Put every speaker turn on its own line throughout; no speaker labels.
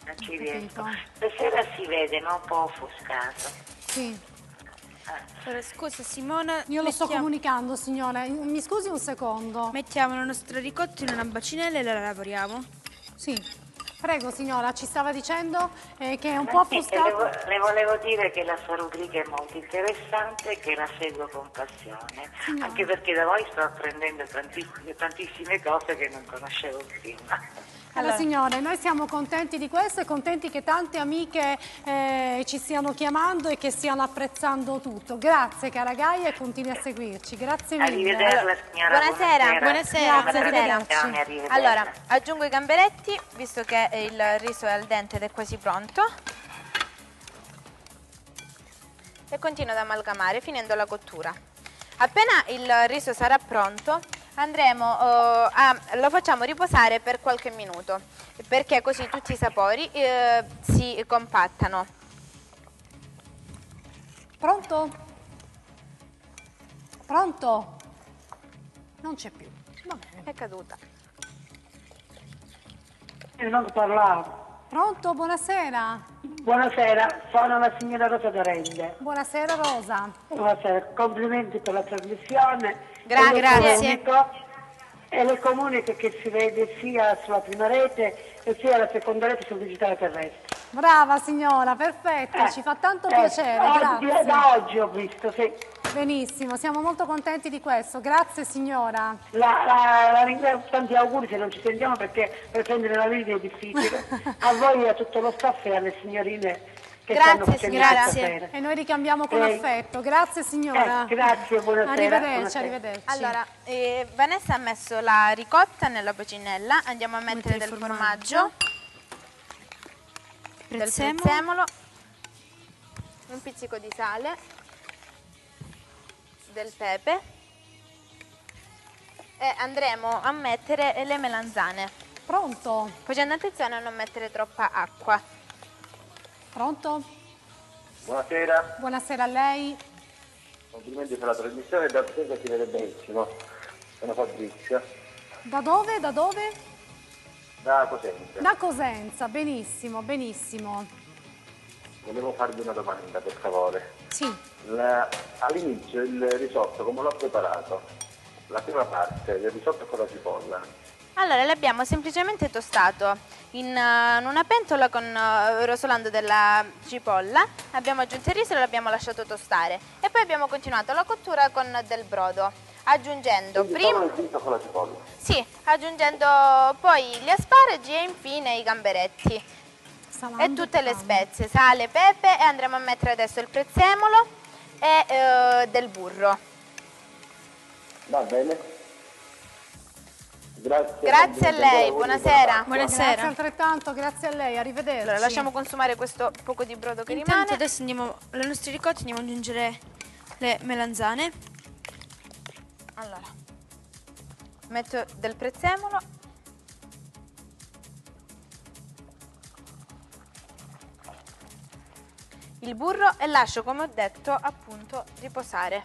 Non ci riesco.
Capito.
Stasera si vede, ma un po' offuscato.
Sì,
Allora, scusa Simona,
io lo sto comunicando, signora. Mi scusi un secondo.
mettiamo la nostra ricotta in una bacinella e la lavoriamo.
Sì, prego signora, ci stava dicendo che è un po' offuscato.
Le volevo dire che la sua rubrica è molto interessante e che la seguo con passione.
Signora.
Anche perché da voi sto apprendendo tantissime cose che non conoscevo prima.
Allora, signore, noi siamo contenti di questo e contenti che tante amiche ci stiano chiamando e che stiano apprezzando tutto. Grazie cara Gaia e continui a seguirci. Grazie mille.
Arrivederla signora.
Buonasera.
Buonasera.
Grazie, arrivederci.
Arrivederci.
Allora, aggiungo i gamberetti, visto che il riso è al dente ed è quasi pronto. E continuo ad amalgamare finendo la cottura. Appena il riso sarà pronto, lo facciamo riposare per qualche minuto, perché così tutti i sapori si compattano.
Pronto? Pronto? Non c'è più. Va bene.
È caduta.
Io non parlavo.
Pronto? Buonasera.
Buonasera, sono la signora Rosa Dorende.
Buonasera Rosa.
Buonasera, complimenti per la trasmissione.
Grazie.
E le comuniche che si vede sia sulla prima rete e sia la seconda rete sul digitale terrestre.
Brava signora, perfetto, ci fa tanto piacere, grazie.
Da oggi ho visto, sì.
Benissimo, siamo molto contenti di questo, grazie signora.
La ringrazio, tanti auguri se non ci sentiamo perché per prendere la linea è difficile. A voi e a tutto lo staff e alle signorine che stanno facendo stasera.
E noi ricambiamo con affetto, grazie signora.
Grazie, buonasera.
Arrivederci,
Buonasera.
arrivederci.
Allora, Vanessa ha messo la ricotta nella bacinella, andiamo a mettere del formaggio, del prezzemolo, un pizzico di sale, del pepe e andremo a mettere le melanzane.
Pronto?
Facendo attenzione a non mettere troppa acqua.
Pronto?
Buonasera,
Buonasera a lei.
complimenti per la trasmissione, da Cosenza si vede benissimo. Sono Fabrizio,
Da dove? Da dove?
da Cosenza.
Da Cosenza, benissimo, benissimo.
Volevo farvi una domanda, per favore.
Sì.
All'inizio il risotto, come l'ho preparato? La prima parte del risotto con la cipolla.
Allora, l'abbiamo semplicemente tostato in una pentola rosolando della cipolla, abbiamo aggiunto il riso e l'abbiamo lasciato tostare e poi abbiamo continuato la cottura con del brodo, aggiungendo
Quindi
prima
solo il riso con la cipolla.
sì, aggiungendo poi gli asparagi e infine i gamberetti e tutte le spezie, sale, pepe, e andremo a mettere adesso il prezzemolo e del burro.
Va bene. Grazie.
Grazie a lei, buonasera.
Grazie altrettanto, grazie a lei, arrivederci.
Allora, lasciamo consumare questo poco di brodo che
Intanto
rimane.
adesso andiamo alle nostre ricotte, andiamo ad aggiungere le melanzane.
Allora, metto del prezzemolo. Il burro e lascio, come ho detto, appunto riposare.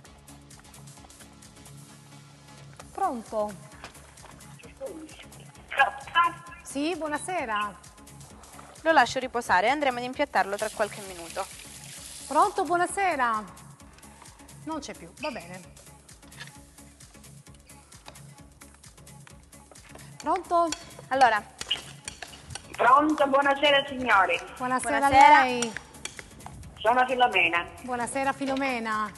Pronto? Sì, buonasera.
Lo lascio riposare e andremo ad impiattarlo tra qualche minuto.
Pronto, buonasera. Non c'è più, va bene. Pronto?
Allora,
Pronto, buonasera signori.
Buonasera,
Buonasera.
a lei.
Sono Filomena.
Buonasera Filomena.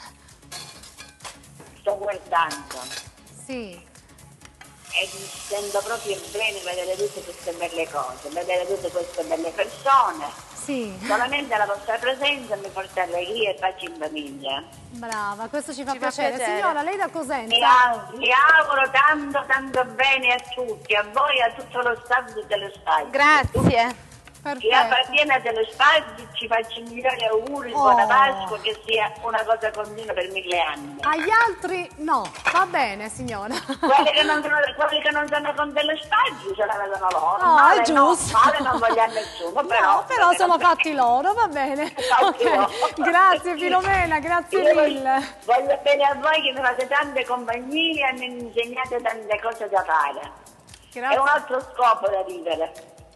Sto guardando
Sì.
e mi sento proprio bene vedere tutte queste belle cose, vedere tutte queste belle persone.
Sì.
Solamente la vostra presenza mi porta allegria e pace in famiglia.
Brava, questo ci fa
Ci fa
piacere.
piacere.
Signora, lei da Cosenza?
Vi auguro tanto bene a tutti, a voi e a tutto lo staff di Telespazio.
grazie.
Chi
Perfetto.
appartiene a Telespazio ci faccio i migliori auguri, buona Pasqua, che sia una cosa continua per 1000 anni.
Agli altri no, va bene signora.
Quelli che non sono con Telespazio ce la vedono loro.
No,
Male
è giusto.
No, male non voglio a nessuno, però.
No, però sono fatti loro, va bene.
Fatti
Ok.
loro.
Grazie Filomena, grazie
Io
mille.
voglio bene a voi che mi fate tante compagnie e mi insegnate tante cose da fare. È un
Grazie,
altro scopo da vivere.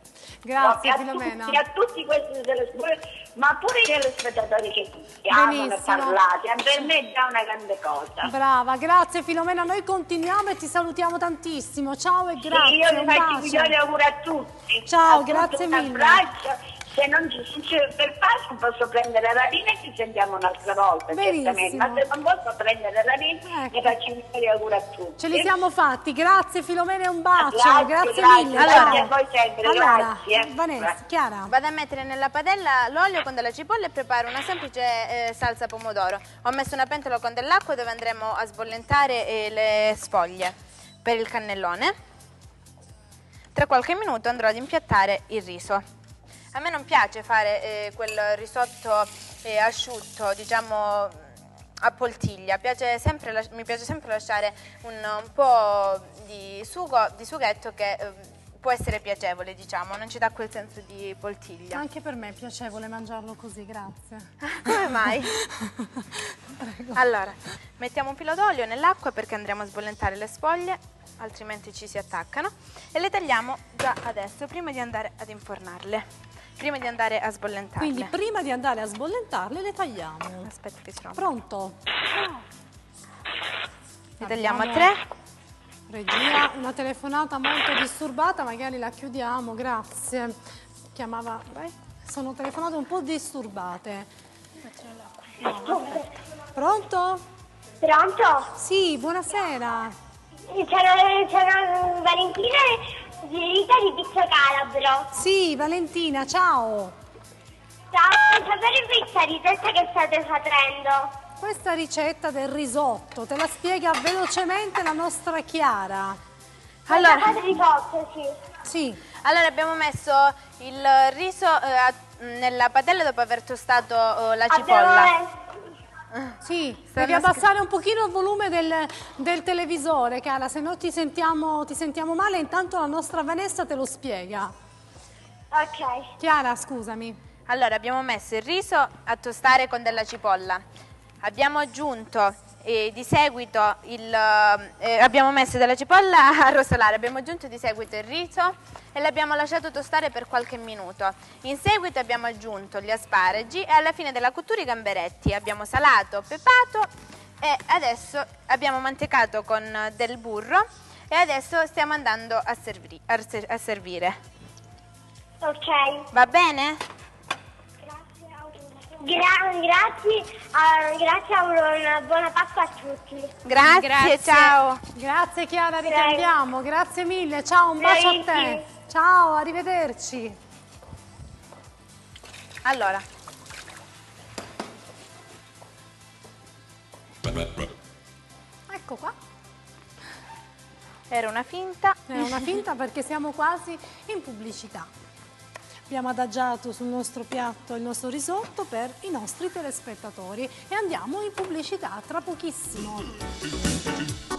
Grazie,
a
Filomena.
a tutti questi ma pure i telespettatori che chiamano e parlate, per me è già una grande cosa.
Brava, grazie Filomena, noi continuiamo e ti salutiamo tantissimo. Ciao e grazie.
Sì, io vi
un
faccio
bacio.
migliori auguri a tutti.
Ciao,
A tutti
grazie
un
mille.
abbraccio. Se non per Pasqua posso prendere la linea e ci sentiamo un'altra volta, certamente. Ma se non posso prendere la linea,
Ecco.
vi faccio migliori auguri a tutti.
Ce li siamo fatti, grazie Filomena e un bacio.
Grazie,
mille.
grazie a voi sempre,
allora,
grazie.
Vanessa, Chiara.
Vado a mettere nella padella l'olio con della cipolla e preparo una semplice salsa pomodoro. Ho messo una pentola con dell'acqua dove andremo a sbollentare le sfoglie per il cannellone. Tra qualche minuto andrò ad impiattare il riso. A me non piace fare quel risotto asciutto, diciamo a poltiglia, mi piace sempre lasciare un po' di sughetto che può essere piacevole, diciamo, non ci dà quel senso di poltiglia.
Anche per me è piacevole mangiarlo così, grazie.
Come mai? Allora, mettiamo un filo d'olio nell'acqua perché andremo a sbollentare le sfoglie, altrimenti ci si attaccano, e le tagliamo già adesso, prima di andare ad infornarle. Prima di andare a sbollentarle.
Quindi prima di andare a sbollentarle le tagliamo.
Aspetta che si rompe.
Pronto?
Le tagliamo a 3.
Regia, una telefonata molto disturbata, magari la chiudiamo, grazie. Chiamava... Sono telefonate un po' disturbate. Pronto?
Pronto?
Sì, buonasera.
Sono Valentina Rita di Pizzo Calabro.
Sì, Valentina, ciao.
Ciao, sapere questa ricetta che state facendo?
Questa ricetta del risotto te la spiega velocemente la nostra Chiara.
Allora, fate risotto, sì.
Sì.
Allora abbiamo messo il riso nella padella dopo aver tostato la cipolla.
Sì, devi abbassare un pochino il volume del televisore, cara, se no ti sentiamo male. Intanto la nostra Vanessa te lo spiega.
Ok.
Chiara, scusami.
Allora abbiamo messo il riso a tostare con della cipolla, abbiamo aggiunto di seguito abbiamo messo della cipolla a rosolare, abbiamo aggiunto di seguito il riso e l'abbiamo lasciato tostare per qualche minuto. In seguito abbiamo aggiunto gli asparagi e alla fine della cottura i gamberetti. Abbiamo salato, pepato e adesso abbiamo mantecato con del burro e adesso stiamo andando a servire.
Ok.
Va bene?
Grazie, una buona Pasqua a tutti.
Grazie, ciao.
Grazie Chiara, ricambiamo, grazie mille, ciao, un bacio a te. Ciao, arrivederci.
Allora.
Ecco qua.
Era una finta.
È una finta perché siamo quasi in pubblicità. Abbiamo adagiato sul nostro piatto il nostro risotto per i nostri telespettatori e andiamo in pubblicità tra pochissimo.